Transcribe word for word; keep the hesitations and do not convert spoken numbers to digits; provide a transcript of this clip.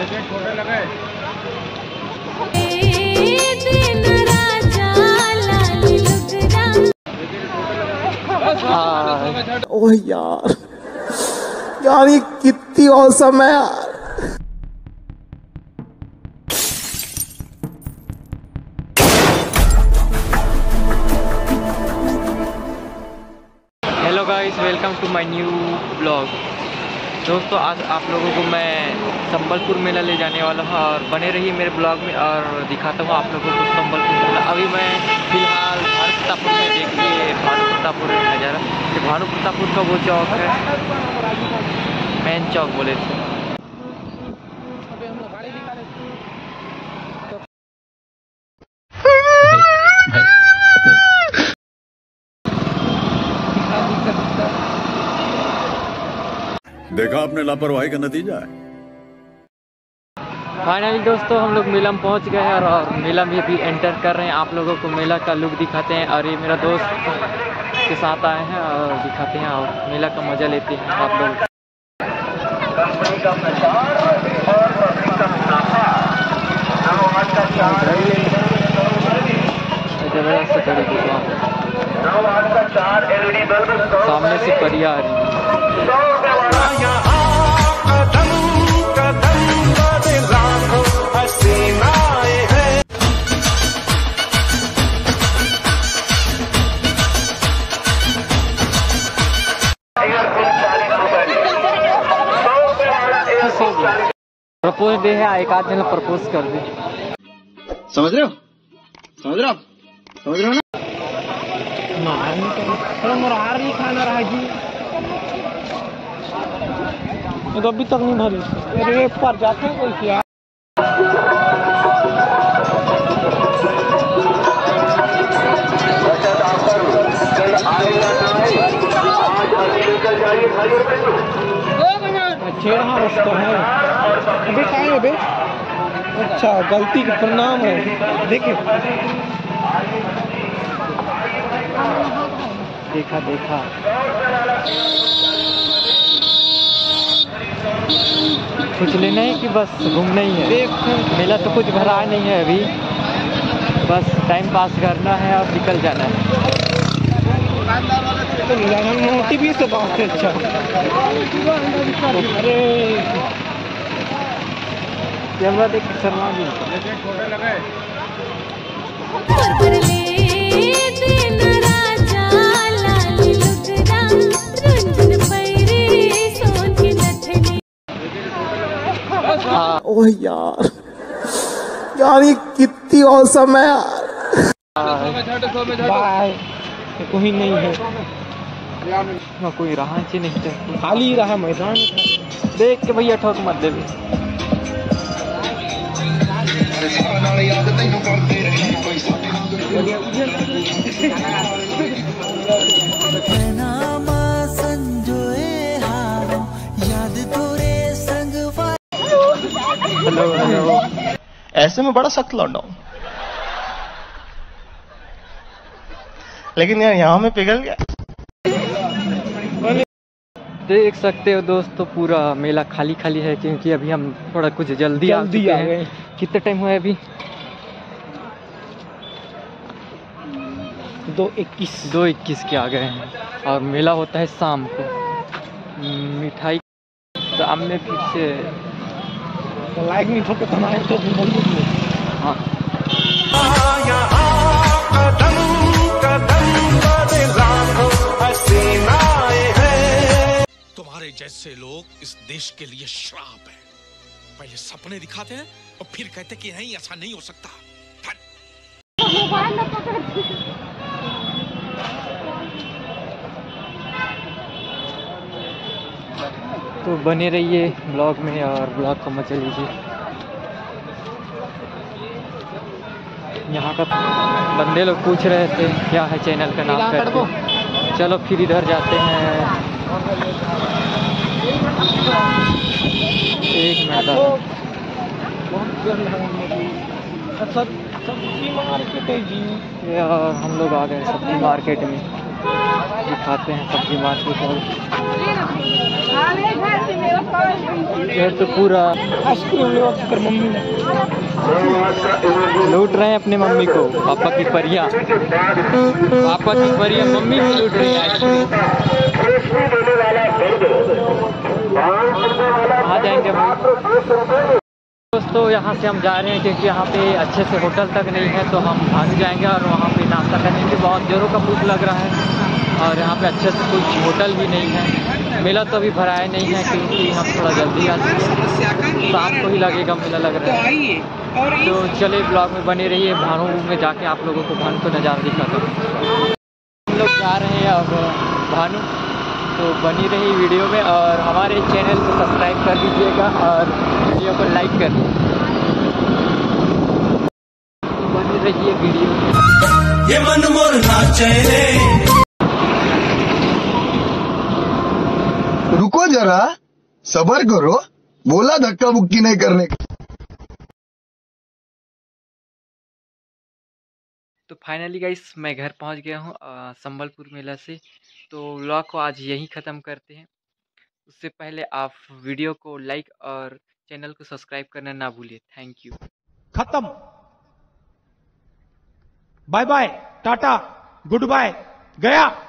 ओह यार, यार ये कितनी औसम है यार। Hello guys, welcome to my new blog. दोस्तों, आज आप लोगों को मैं संबलपुर मेला ले जाने वाला हूँ और बने रहिए मेरे ब्लॉग में और दिखाता हूँ आप लोगों को संबलपुर मेला। अभी मैं फिलहाल भानु प्रतापपुर में देख लिए भानु प्रतापपुर नज़ारा। ये भानु प्रतापपुर का वो चौक है, मेन चौक बोले थे। देखा आपने लापरवाही का नतीजा है। फाइनली दोस्तों, हम लोग मेला में पहुंच गए हैं और, और मेला में भी एंटर कर रहे हैं। आप लोगों को मेला का लुक दिखाते हैं और ये मेरा दोस्त के साथ आए हैं और दिखाते हैं और मेला का मजा लेते हैं आप लोग। सामने से परिया आ रही है। प्रपोज डे है, एक आध जन प्रपोज कर दे। समझ रहे हो समझ रहे हो समझ रहे हो ना। हार नहीं खाना रहा जी, तो अभी तक नहीं भरी। अरे पर जाते हैं कोई क्या। छेड़ा उसको है अभी कहाँ है बे? अच्छा, गलती का परिणाम है। देखे देखा देखा कुछ लेना है कि बस घूमना ही है? मेला तो कुछ भरा नहीं है अभी, बस टाइम पास करना है और निकल जाना है। मोटी भी तो बात है। अच्छा, अरे कैमरा देख शर्मा भी ओह यार, यार ये कितनी औसम है यार। बाय, कोई नहीं है, कोई रहा ची नहीं था, खाली रहा मैदान। देख के भैया ठोक मत दे। हेलो हेलो, ऐसे में बड़ा सख्त लौंडा हूं, लेकिन यार यहाँ में पिघल गया। देख सकते हो दोस्तों, पूरा मेला खाली खाली है क्योंकि अभी हम थोड़ा कुछ जल्दी आ चुके हैं। कितना टाइम हुआ है अभी? दो इक्कीस दो इक्कीस के आ गए हैं और मेला होता है शाम को। मिठाई सामने फिर से लाइक नहीं ठोके तो हमारे तो हाँ। तुम्हारे जैसे लोग इस देश के लिए श्राप है। पहले सपने दिखाते हैं और फिर कहते कि नहीं, ऐसा नहीं हो सकता। तो बने रहिए ब्लॉग में और ब्लॉग को मजा लीजिए। यहाँ का बंदे लोग पूछ रहे थे क्या है चैनल का नाम करके। चलो फिर इधर जाते हैं। एक मिनट, सब्जी मार्केट है जी। यार हम लोग आ गए सब्जी मार्केट में। दिखाते हैं सब्जी मार्केट। और ये तो पूरा आइसक्रीम कर मम्मी ने लूट रहे हैं अपने मम्मी को। पापा की परियां पापा की परियां मम्मी को लूट रही है आइसक्रीम। कहाँ जाएंगे भाई? दोस्तों यहाँ से हम जा रहे हैं क्योंकि यहाँ पे अच्छे से होटल तक नहीं है, तो हम भानु जाएंगे और वहाँ पे नाश्ता करने की बहुत जोरों का भूख लग रहा है। और यहाँ पे अच्छे से कुछ होटल भी नहीं है। मेला तो अभी भराया नहीं है क्योंकि हम थोड़ा जल्दी आते हैं, शाम को ही लगेगा मेला लग रहा है। तो चले ब्लॉग में बने रहिए। भानु में जाके आप लोगों को भानु का नज़ारा दिखाता हूँ। हम लोग जा रहे हैं अब भानु, तो बनी रही वीडियो में और हमारे चैनल को सब्सक्राइब कर दीजिएगा और वीडियो को लाइक कर तो बनी रही वीडियो में। ये मन मोर नाचे रे। रुको जरा, सबर करो, बोला धक्का बुक्की नहीं करने का। तो फाइनली गाइस मैं घर पहुंच गया हूं संबलपुर मेला से। तो व्लॉग को आज यहीं ख़त्म करते हैं। उससे पहले आप वीडियो को लाइक और चैनल को सब्सक्राइब करना ना भूलिए। Thank you. खत्म। Bye bye, tata, good, गया।